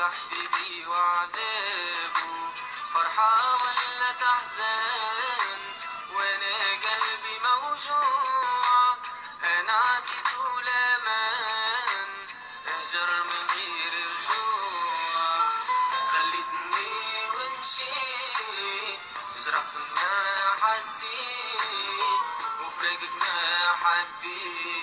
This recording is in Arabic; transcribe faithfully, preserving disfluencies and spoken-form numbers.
حبيبي وعذابه، فرحة ولا تحزن وانا قلبي موجوع، انا عديت ولامان اهجر من غير رجوع، خليتني ومشيت جرحت ما حسيت وفراقك ما حبيت.